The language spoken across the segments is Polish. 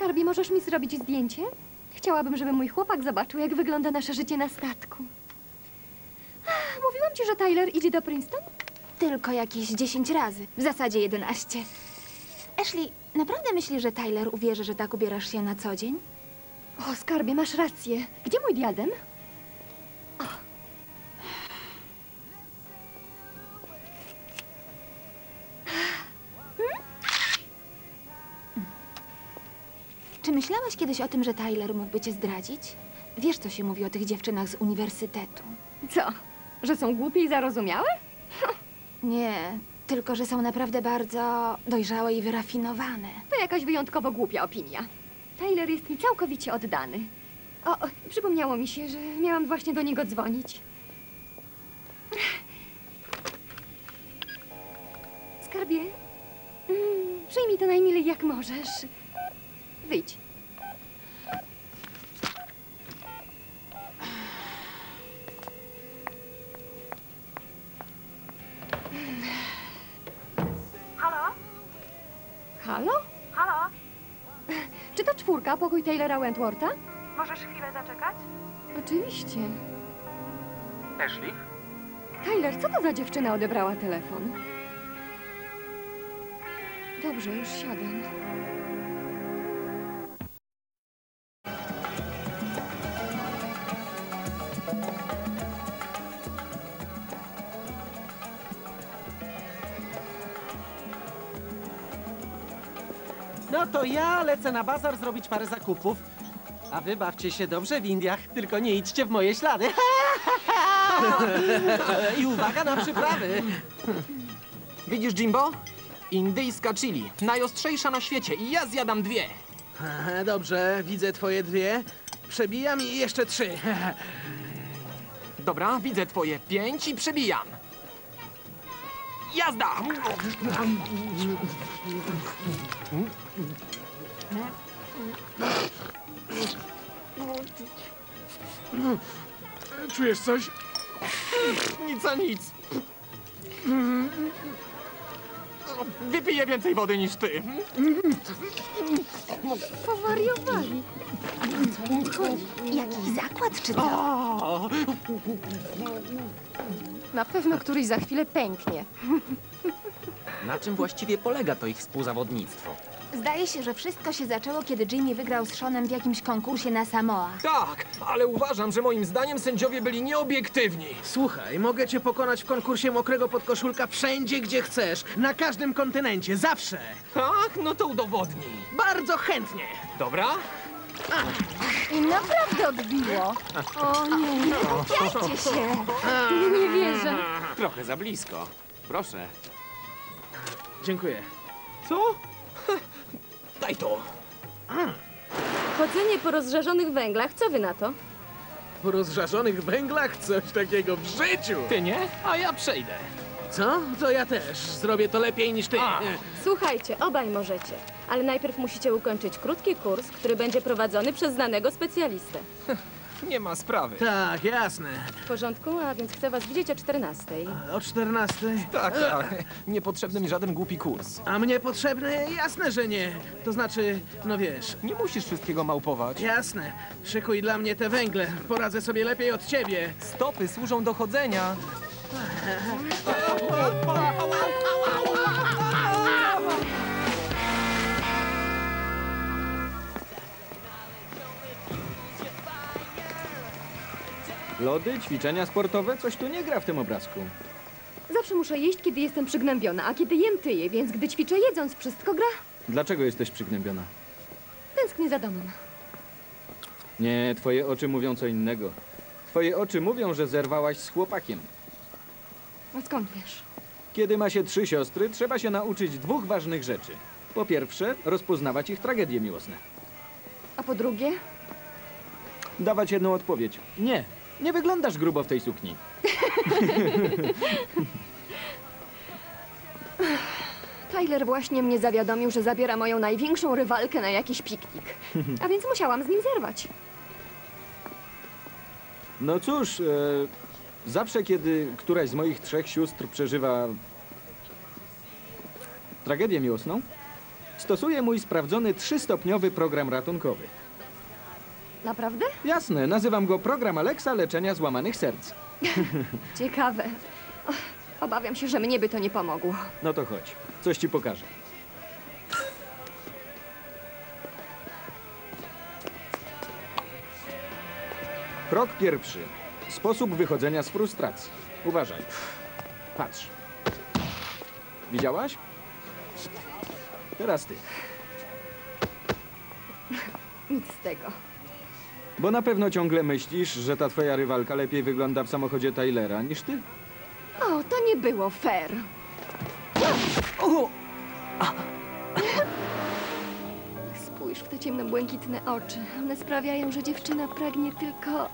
Skarbie, możesz mi zrobić zdjęcie? Chciałabym, żeby mój chłopak zobaczył, jak wygląda nasze życie na statku. Mówiłam ci, że Tyler idzie do Princeton? Tylko jakieś 10 razy. W zasadzie 11. Ashley, naprawdę myślisz, że Tyler uwierzy, że tak ubierasz się na co dzień? O, Skarbie, masz rację. Gdzie mój diadem? Czy myślałaś kiedyś o tym, że Tyler mógłby cię zdradzić? Wiesz, co się mówi o tych dziewczynach z uniwersytetu. Co? Że są głupie i zarozumiałe? Nie, tylko że są naprawdę bardzo dojrzałe i wyrafinowane. To jakaś wyjątkowo głupia opinia. Tyler jest mi całkowicie oddany. O, przypomniało mi się, że miałam właśnie do niego dzwonić. Skarbie, przyjmij to najmilej jak możesz. Wyjdź. Halo? Halo? Halo? Czy to 4, pokój Taylora Wentwortha? Możesz chwilę zaczekać? Oczywiście. Ashley? Tyler, co to za dziewczyna odebrała telefon? Dobrze, już siadam. No to ja lecę na bazar zrobić parę zakupów. A wy bawcie się dobrze w Indiach, tylko nie idźcie w moje ślady. I uwaga na przyprawy. Widzisz, Jimbo? Indyjska chili. Najostrzejsza na świecie i ja zjadam 2. Dobrze, widzę twoje 2. Przebijam i jeszcze 3. Dobra, widzę twoje 5 i przebijam. Jazda! Czujesz coś? Nic a nic. Wypiję więcej wody niż ty. Powariowali. Jakiś zakład czy co? O, Na pewno któryś za chwilę pęknie. na czym właściwie polega to ich współzawodnictwo? Zdaje się, że wszystko się zaczęło, kiedy Jimmy wygrał z Seanem w jakimś konkursie na Samoa. Tak, ale uważam, że moim zdaniem sędziowie byli nieobiektywni. Słuchaj, mogę cię pokonać w konkursie mokrego podkoszulka wszędzie, gdzie chcesz. Na każdym kontynencie, zawsze. Tak, no to udowodnij. Bardzo chętnie. Dobra? I naprawdę odbiło. O nie, nie kupiajcie się. Nie wierzę. Trochę za blisko. Proszę. Dziękuję. Co? Daj to. Chodzenie po rozżarzonych węglach, co wy na to? Po rozżarzonych węglach coś takiego w życiu. Ty nie? A ja przejdę. Co? To ja też. Zrobię to lepiej niż ty. A. Słuchajcie, obaj możecie, ale najpierw musicie ukończyć krótki kurs, który będzie prowadzony przez znanego specjalistę. Nie ma sprawy. Tak, jasne. W porządku? A więc chcę was widzieć o 14:00. O 14. Tak, ale niepotrzebny mi żaden głupi kurs. A mnie potrzebny? Jasne, że nie. To znaczy, no wiesz, Nie musisz wszystkiego małpować. jasne. Szykuj dla mnie te węgle. Poradzę sobie lepiej od ciebie. Stopy służą do chodzenia. Lody, ćwiczenia sportowe, coś tu nie gra w tym obrazku. Zawsze muszę jeść, kiedy jestem przygnębiona, a kiedy jem, tyję, więc gdy ćwiczę jedząc, wszystko gra. Dlaczego jesteś przygnębiona? Tęsknię za domem. Nie, twoje oczy mówią co innego. Twoje oczy mówią, że zerwałaś z chłopakiem. A skąd wiesz? Kiedy ma się 3 siostry, trzeba się nauczyć 2 ważnych rzeczy. Po pierwsze, rozpoznawać ich tragedie miłosne. A po drugie? Dawać jedną odpowiedź. Nie, nie wyglądasz grubo w tej sukni. Tyler właśnie mnie zawiadomił, że zabiera moją największą rywalkę na jakiś piknik. A więc musiałam z nim zerwać. No cóż, zawsze kiedy któraś z moich 3 sióstr przeżywa tragedię miłosną, Stosuję mój sprawdzony 3-stopniowy program ratunkowy. Naprawdę? Jasne, nazywam go program Alexa leczenia złamanych serc. Ciekawe. Och, obawiam się, że mnie by to nie pomogło. No to chodź, coś ci pokażę. Krok pierwszy. Sposób wychodzenia z frustracji. Uważaj. Patrz. Widziałaś? Teraz ty. Nic z tego. Bo na pewno ciągle myślisz, że ta twoja rywalka lepiej wygląda w samochodzie Tylera niż ty? O, to nie było fair. Spójrz w te ciemnobłękitne oczy. One sprawiają, że dziewczyna pragnie tylko...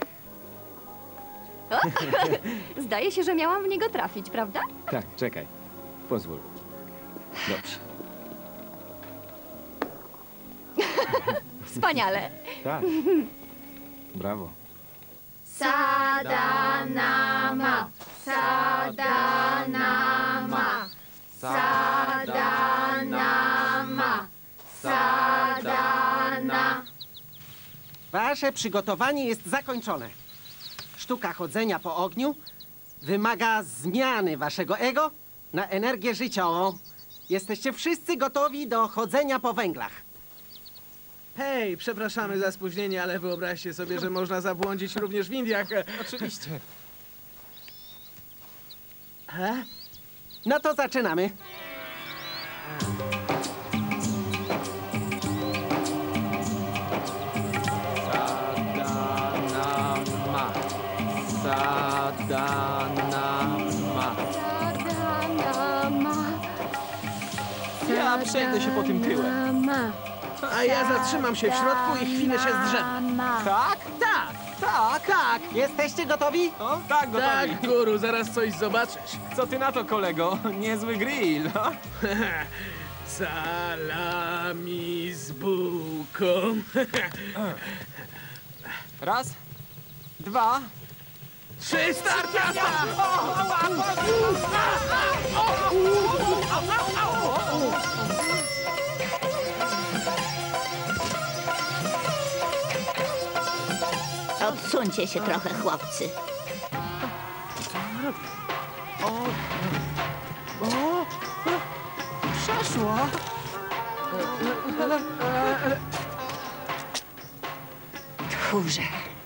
O! Zdaje się, że miałam w niego trafić, prawda? Tak, czekaj. Pozwól. Dobrze. Wspaniale. Tak. Brawo. Sadanama, sadanama, sadanama, sadana. Wasze przygotowanie jest zakończone. Sztuka chodzenia po ogniu wymaga zmiany waszego ego na energię życiową. Jesteście wszyscy gotowi do chodzenia po węglach. Hej, przepraszamy za spóźnienie, ale wyobraźcie sobie, że można zabłądzić również w Indiach. Oczywiście. No to zaczynamy. Sadanama. Sadanama. Sadanama. Ja przejdę się po tym tyłem. A ja zatrzymam się w środku i chwilę się zdrzemnę. Tak? Tak, Tak? tak. Jesteście gotowi? O, tak, gotowi. Tak, guru, zaraz coś zobaczysz. Co ty na to, kolego? Niezły grill. No? Salami z bułką. Raz, dwa. 3, start, jazda! Odsuńcie się trochę, chłopcy. Przeszło. Tchórze.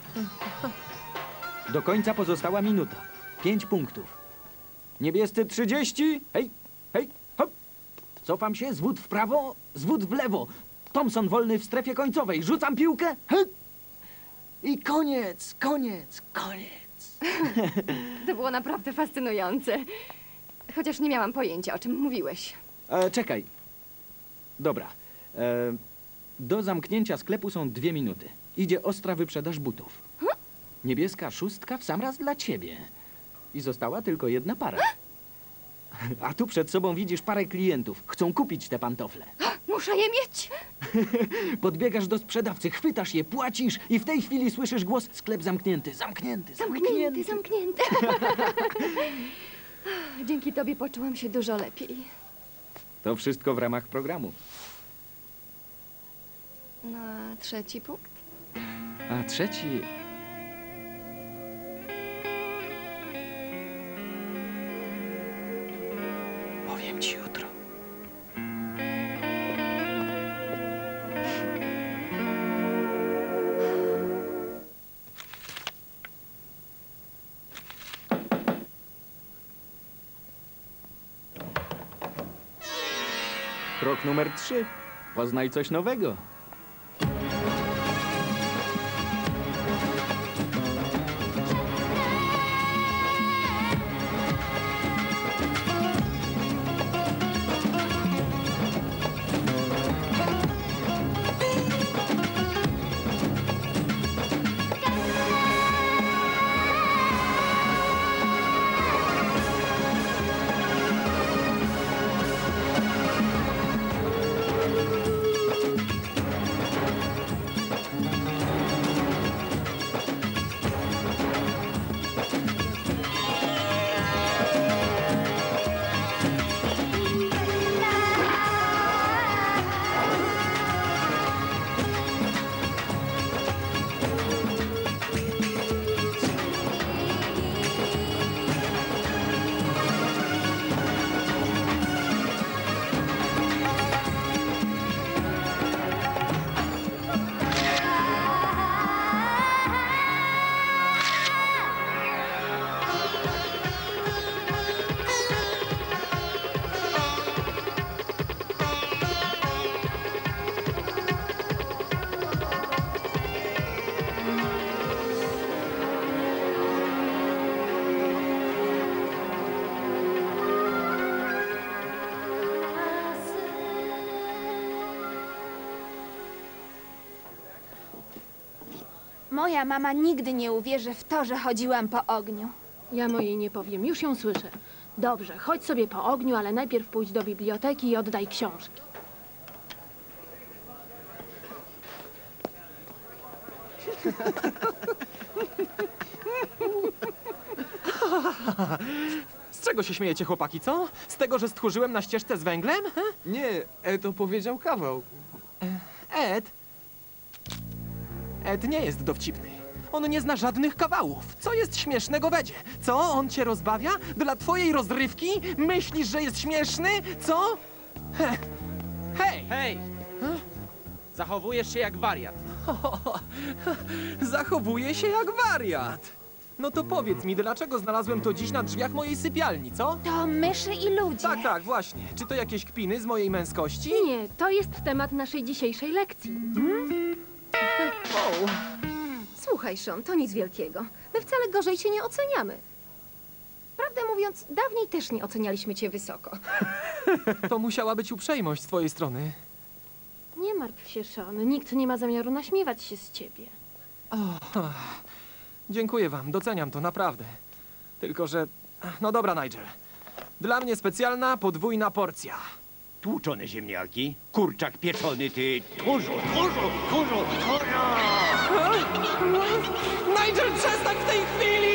Do końca pozostała minuta. 5 punktów. Niebiescy 30. Hej, hej, hop. Cofam się, zwód w prawo, zwód w lewo. Thompson wolny w strefie końcowej. Rzucam piłkę. Hej. I koniec, koniec, koniec. To było naprawdę fascynujące. Chociaż nie miałam pojęcia, o czym mówiłeś. Czekaj. Dobra. Do zamknięcia sklepu są 2 minuty. Idzie ostra wyprzedaż butów. Niebieska szóstka w sam raz dla ciebie. I została tylko jedna para. A tu przed sobą widzisz parę klientów. Chcą kupić te pantofle. Muszę je mieć! Podbiegasz do sprzedawcy, chwytasz je, płacisz i w tej chwili słyszysz głos: sklep zamknięty, zamknięty, Zamknięty, zamknięty. Dzięki tobie poczułam się dużo lepiej. To wszystko w ramach programu. No, a trzeci punkt? A trzeci... powiem ci jutro. Krok numer 3. Poznaj coś nowego. Moja mama nigdy nie uwierzy w to, że chodziłam po ogniu. Ja mojej nie powiem, już ją słyszę. Dobrze, chodź sobie po ogniu, ale najpierw pójdź do biblioteki i oddaj książki. Z czego się śmiejecie, chłopaki, co? Z tego, że stchórzyłem na ścieżce z węglem? Nie, Ed opowiedział kawał. Ed nie jest dowcipny. On nie zna żadnych kawałów. Co jest śmiesznego w Edzie? Co? On cię rozbawia? Dla twojej rozrywki? Myślisz, że jest śmieszny? Co? Hej! Hej! Zachowujesz się jak wariat. Zachowuje się jak wariat. No to powiedz mi, dlaczego znalazłem to dziś na drzwiach mojej sypialni, co? To myszy i ludzie. Tak, tak, właśnie. Czy to jakieś kpiny z mojej męskości? Nie, to jest temat naszej dzisiejszej lekcji. Słuchaj, Sean, to nic wielkiego. My wcale gorzej cię nie oceniamy. Prawdę mówiąc, dawniej też nie ocenialiśmy cię wysoko. To musiała być uprzejmość z twojej strony. Nie martw się, Sean. Nikt nie ma zamiaru naśmiewać się z ciebie. Dziękuję wam, doceniam to, naprawdę. Tylko, że... No dobra, Nigel. Dla mnie specjalna, podwójna porcja. Tłuczone ziemniaki, kurczak pieczony, ty tchórzu. Nigel, przestań w tej chwili!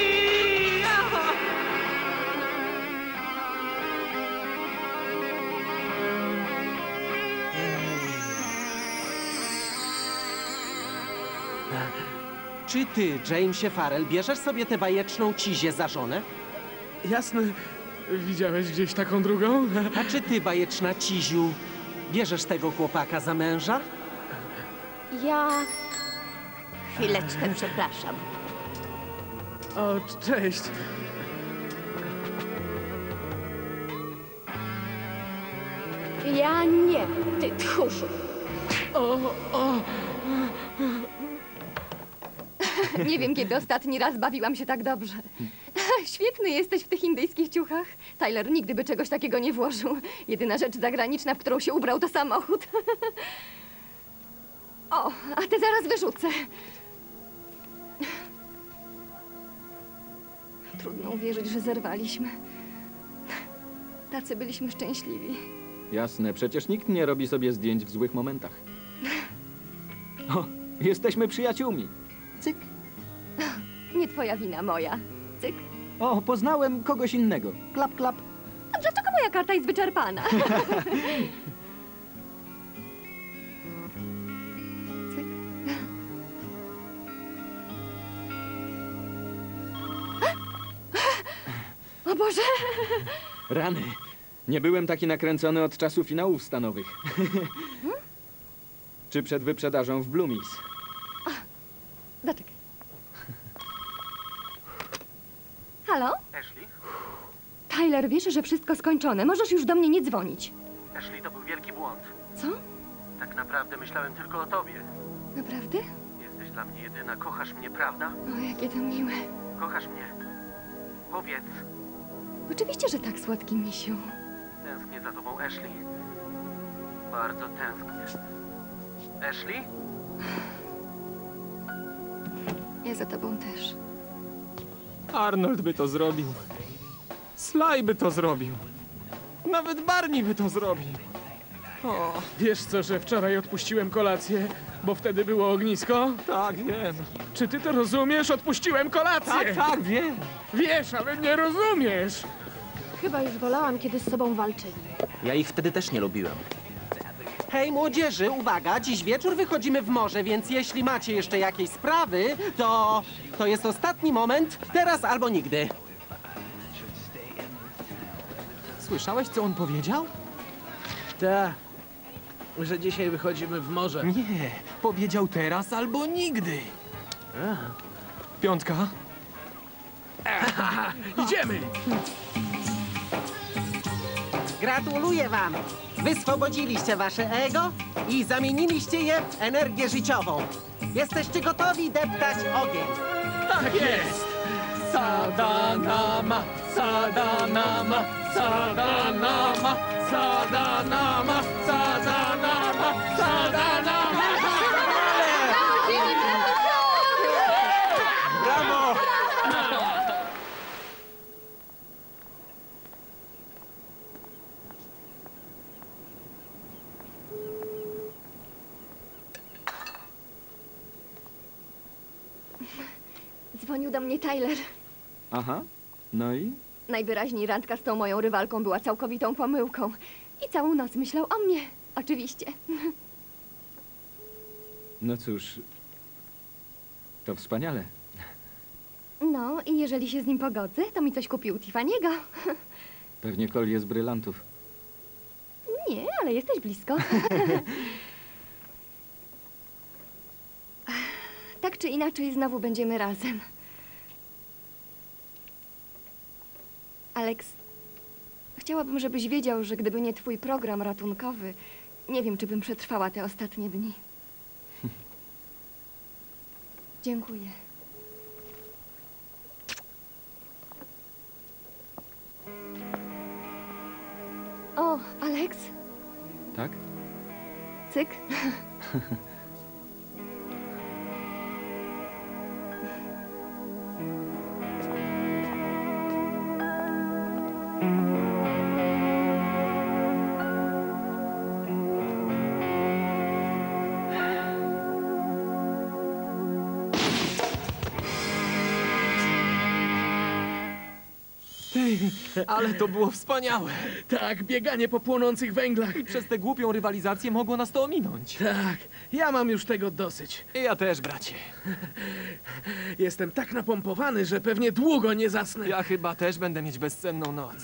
Czy ty, Jamesie Farrell, bierzesz sobie tę bajeczną cizię za żonę? Jasne. Widziałeś gdzieś taką drugą? A czy ty, bajeczna ciziu, bierzesz tego chłopaka za męża? Ja... Chwileczkę, przepraszam. O, cześć. Ja nie, ty tchórzu. Nie wiem, kiedy ostatni raz bawiłam się tak dobrze. Świetny jesteś w tych indyjskich ciuchach. Tyler nigdy by czegoś takiego nie włożył. Jedyna rzecz zagraniczna, w którą się ubrał, to samochód. O, a te zaraz wyrzucę. Trudno uwierzyć, że zerwaliśmy. Tacy byliśmy szczęśliwi. Jasne, przecież nikt nie robi sobie zdjęć w złych momentach. O, jesteśmy przyjaciółmi. Cyk. Nie twoja wina, moja. Cyk. O, poznałem kogoś innego. Klap, klap. A dlaczego moja karta jest wyczerpana? Cyk. O Boże! Rany. Nie byłem taki nakręcony od czasu finałów stanowych. Czy przed wyprzedażą w Bloomies. Zaczekaj. Halo? Ashley? Tyler, wiesz, że wszystko skończone. Możesz już do mnie nie dzwonić. Ashley, to był wielki błąd. Co? Tak naprawdę myślałem tylko o tobie. Naprawdę? Jesteś dla mnie jedyna, kochasz mnie, prawda? O, jakie to miłe. Kochasz mnie. Powiedz. Oczywiście, że tak, słodki misiu. Tęsknię za tobą, Ashley. Bardzo tęsknię. Ashley? Ja za tobą też. Arnold by to zrobił. Sly by to zrobił. Nawet Barney by to zrobił. O, Wiesz co, że wczoraj odpuściłem kolację, bo wtedy było ognisko? tak, wiem. Czy ty to rozumiesz? Odpuściłem kolację! Tak, tak, wiem. Wiesz, ale nie rozumiesz! Chyba już wolałam, kiedy z sobą walczyli. Ja ich wtedy też nie lubiłem. Hej, młodzieży, uwaga, dziś wieczór wychodzimy w morze, więc jeśli macie jeszcze jakieś sprawy, to jest ostatni moment, teraz albo nigdy. Słyszałeś, co on powiedział? Tak, że dzisiaj wychodzimy w morze. Nie, powiedział teraz albo nigdy. Piątka. Idziemy! Gratuluję wam! Wyswobodziliście wasze ego i zamieniliście je w energię życiową. Jesteście gotowi deptać ogień. Tak jest! Sadanama, sadanama, sadanama, sadanama, sadanama, sadanama! Zadzwonił do mnie Tyler. Aha, no i? Najwyraźniej randka z tą moją rywalką była całkowitą pomyłką. I całą noc myślał o mnie. Oczywiście. No cóż, to wspaniale. No i jeżeli się z nim pogodzę, to mi coś kupił Tiffany'ego. Pewnie kolię z brylantów. Nie, ale jesteś blisko. Tak czy inaczej, znowu będziemy razem. Alex, chciałabym, żebyś wiedział, że gdyby nie twój program ratunkowy, nie wiem, czy bym przetrwała te ostatnie dni. Dziękuję. O, Alex, Tak? cyk. Ty, ale to było wspaniałe. Tak, bieganie po płonących węglach. I przez tę głupią rywalizację mogło nas to ominąć. Tak, ja mam już tego dosyć. I ja też, bracie. Jestem tak napompowany, że pewnie długo nie zasnę. Ja chyba też będę mieć bezsenną noc.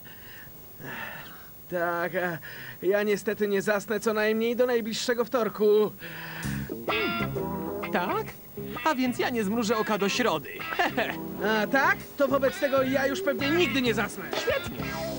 Tak, a ja niestety nie zasnę co najmniej do najbliższego wtorku. Tak? A więc ja nie zmrużę oka do środy. A tak? To wobec tego ja już pewnie nigdy nie zasnę. Świetnie.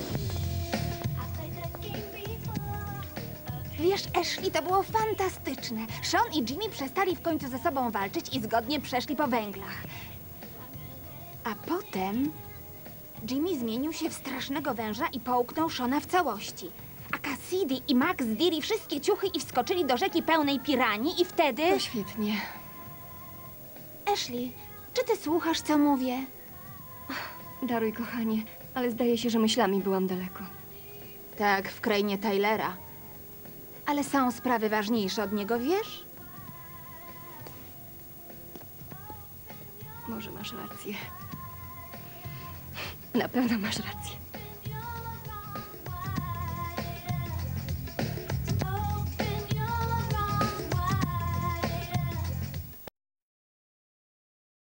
Wiesz, Ashley, to było fantastyczne. Sean i Jimmy przestali w końcu ze sobą walczyć i zgodnie przeszli po węglach. A potem Jimmy zmienił się w strasznego węża i połknął Seana w całości. A Cassidy i Max zdjęli wszystkie ciuchy i wskoczyli do rzeki pełnej piranii i wtedy... To świetnie. Ashley, czy ty słuchasz, co mówię? Daruj, kochanie, ale zdaje się, że myślami byłam daleko. Tak, w krainie Tylera. Ale są sprawy ważniejsze od niego, wiesz? Może masz rację. Na pewno masz rację.